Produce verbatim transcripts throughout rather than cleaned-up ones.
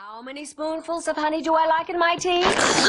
How many spoonfuls of honey do I like in my tea?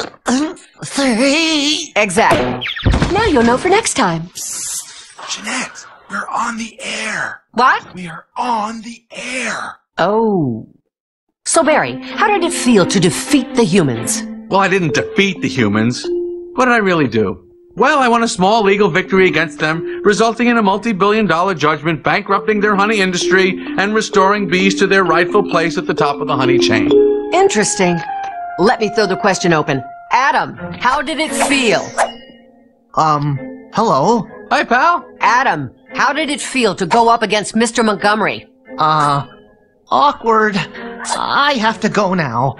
Three. Exactly. Now you'll know for next time. Jeanette, we're on the air. What? We are on the air. Oh. So, Barry, how did it feel to defeat the humans? Well, I didn't defeat the humans. What did I really do? Well, I won a small legal victory against them, resulting in a multi-billion dollar judgment bankrupting their honey industry and restoring bees to their rightful place at the top of the honey chain. Interesting. Let me throw the question open. Adam, how did it feel? Um, hello? Hi, pal. Adam, how did it feel to go up against Mister Montgomery? Uh, awkward. I have to go now.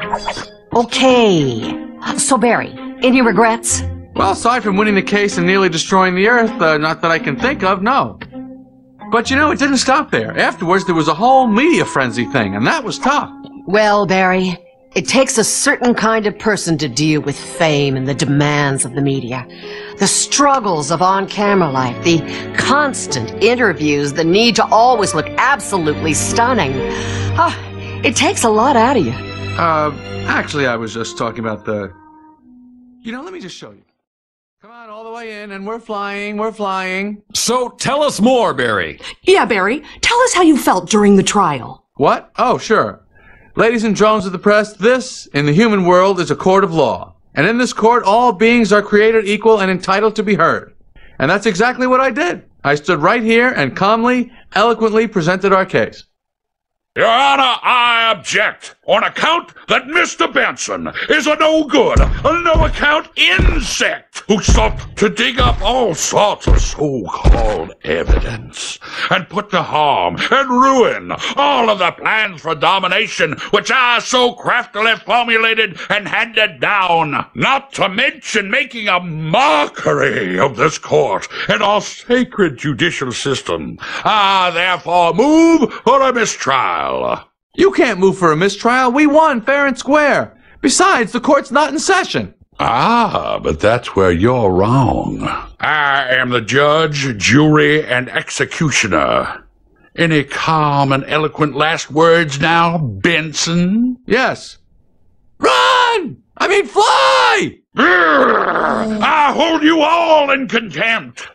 Okay. So, Barry, any regrets? Well, aside from winning the case and nearly destroying the Earth, uh, not that I can think of, no. But you know, it didn't stop there. Afterwards, there was a whole media frenzy thing, and that was tough. Well, Barry, it takes a certain kind of person to deal with fame and the demands of the media. The struggles of on-camera life, the constant interviews, the need to always look absolutely stunning. Ah, it takes a lot out of you. Uh, actually, I was just talking about the... You know, let me just show you. Come on, all the way in, and we're flying, we're flying. So tell us more, Barry. Yeah, Barry, tell us how you felt during the trial. What? Oh, sure. Ladies and drones of the press, this, in the human world, is a court of law. And in this court, all beings are created equal and entitled to be heard. And that's exactly what I did. I stood right here and calmly, eloquently presented our case. Your Honor, I object on account that Mister Benson is a no-good, a no-account insect who sought to dig up all sorts of so-called evidence and put to harm and ruin all of the plans for domination which I so craftily formulated and handed down, not to mention making a mockery of this court and our sacred judicial system. I therefore move for a mistrial. You can't move for a mistrial. We won fair and square. Besides, the court's not in session. Ah, but that's where you're wrong. I am the judge, jury, and executioner. Any calm and eloquent last words now, Benson? Yes. Run! I mean, fly! Brrr! I hold you all in contempt.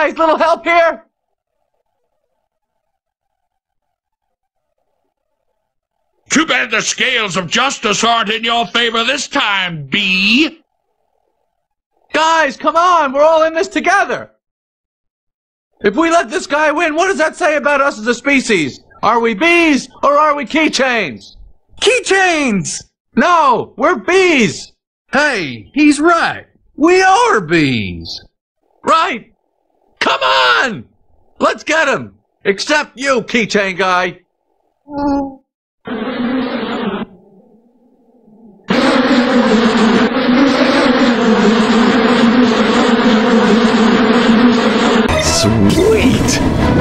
Guys, little help here? Too bad the scales of justice aren't in your favor this time, B. Guys, come on, we're all in this together. If we let this guy win, what does that say about us as a species? Are we bees or are we keychains? Keychains! No, we're bees. Hey, he's right. We are bees. Right. Come on. Let's get him. Except you, keychain guy. Sweet.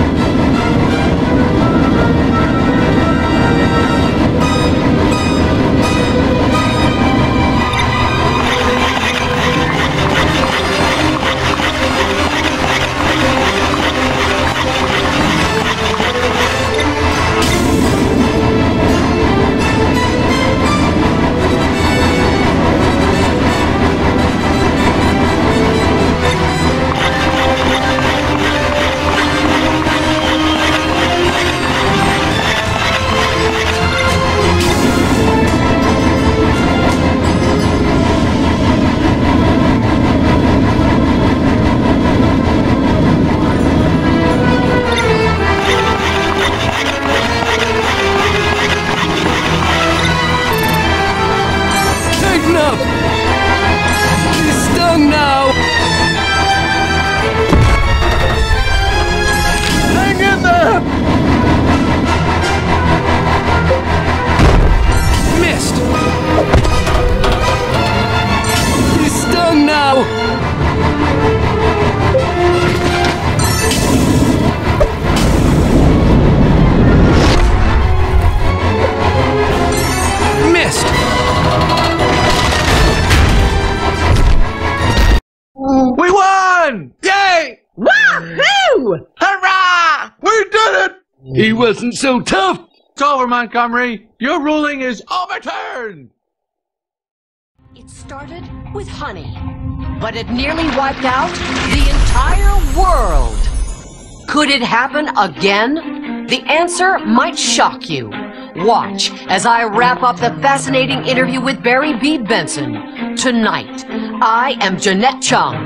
We won! Yay! Woohoo! Hurrah! We did it! He wasn't so tough. It's over, Montgomery. Your ruling is overturned. It started with honey, but it nearly wiped out the entire world. Could it happen again? The answer might shock you. Watch as I wrap up the fascinating interview with Barry B. Benson. Tonight, I am Jeanette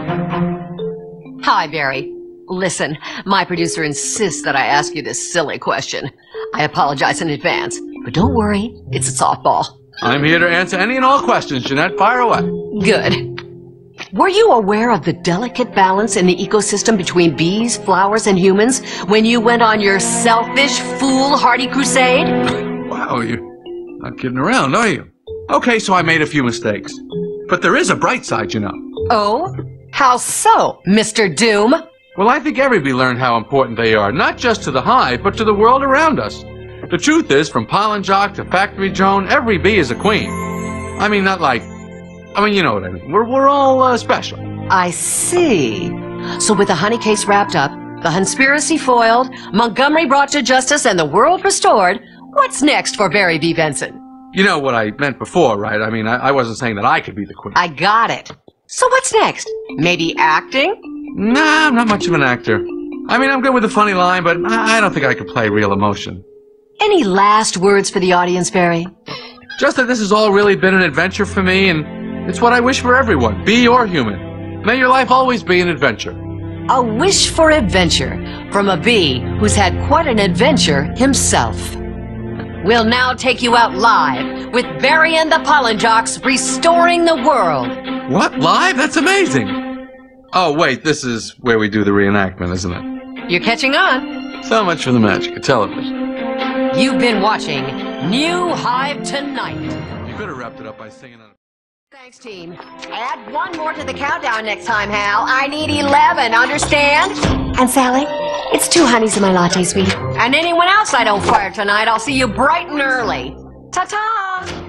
Chung. Hi, Barry. Listen, my producer insists that I ask you this silly question. I apologize in advance, but don't worry, it's a softball. I'm here to answer any and all questions, Jeanette. Fire away. Good. Were you aware of the delicate balance in the ecosystem between bees, flowers, and humans when you went on your selfish, foolhardy crusade? Wow, you're not kidding around, are you? Okay, so I made a few mistakes. But there is a bright side, you know. Oh? How so, Mister Doom? Well, I think every bee learned how important they are, not just to the hive, but to the world around us. The truth is, from pollen jock to factory drone, every bee is a queen. I mean, not like... I mean, you know what I mean. We're, we're all uh, special. I see. So with the honey case wrapped up, the conspiracy foiled, Montgomery brought to justice, and the world restored, what's next for Barry B. Benson? You know what I meant before, right? I mean, I, I wasn't saying that I could be the queen. I got it. So what's next? Maybe acting? Nah, I'm not much of an actor. I mean, I'm good with a funny line, but I, I don't think I could play real emotion. Any last words for the audience, Barry? Just that this has all really been an adventure for me, and it's what I wish for everyone, bee or human. May your life always be an adventure. A wish for adventure from a bee who's had quite an adventure himself. We'll now take you out live with Barry and the Pollen Jocks restoring the world. What? Live? That's amazing. Oh, wait, this is where we do the reenactment, isn't it? You're catching on. So much for the magic of television. You've been watching New Hive Tonight. You could have wrapped it up by singing on... Thanks, team. Add one more to the countdown next time, Hal. I need eleven, understand? And Sally, it's two honeys in my latte, sweetie. And anyone else I don't fire tonight, I'll see you bright and early. Ta-ta!